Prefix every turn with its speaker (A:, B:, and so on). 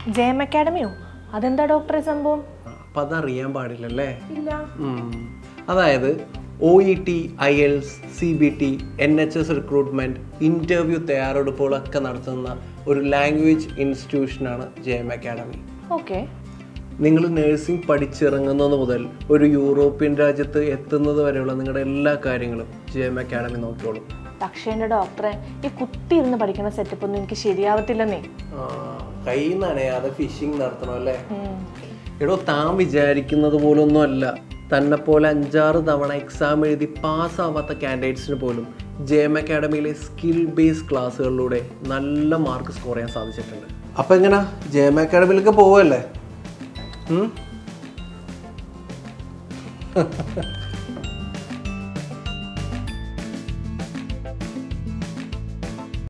A: JM അക്കാഡമിയോ? അതെന്താ ഡോക്ടറെ സംഭവം?
B: അപ്പം അതറിയാൻ പാടില്ലല്ലേ?
A: ഇല്ല.
B: അതായത് OET, IELTS, CBT, NHS recruitment, interview തയ്യാറെടുപ്പുകളൊക്കെ നടത്തുന്ന ഒരു ലാംഗ്വേജ് ഇൻസ്റ്റിറ്റ്യൂഷനാണ് ജെഎം അക്കാഡമി.
A: ഓക്കെ.
B: നിങ്ങൾ നഴ്സിംഗ് പഠിച്ചിറങ്ങുന്നത് മുതൽ ഒരു യൂറോപ്യൻ രാജ്യത്ത് എത്തുന്നത് വരെയുള്ള നിങ്ങളുടെ എല്ലാ കാര്യങ്ങളും ജെഎം അക്കാഡമി നോക്കിയോളും.
A: പക്ഷേ എൻ്റെ ഡോക്ടറെ, ഈ കുത്തി ഇരുന്ന് പഠിക്കുന്ന സെറ്റപ്പ് ഒന്നും എനിക്ക് ശരിയാവത്തില്ലെന്നേ.
B: കൈ നനയാതെ ഫിഷിംഗ് നടത്തണം അല്ലേ? എടോ, താൻ വിചാരിക്കുന്നത് പോലൊന്നും അല്ല. തന്നെ പോലെ 5-6 തവണ എക്സാം എഴുതി പാസ്സാവാത്ത കാൻഡിഡേറ്റ്സിന് പോലും ജെഎം അക്കാഡമിയിലെ സ്കിൽ ബേസ്ഡ് ക്ലാസ്സുകളിലൂടെ നല്ല മാർക്ക് സ്കോർ ചെയ്യാൻ സാധിച്ചിട്ടുണ്ട്. അപ്പം എങ്ങനെയാ, ജെഎം അക്കാഡമിയിലേക്ക് പോവല്ലേ?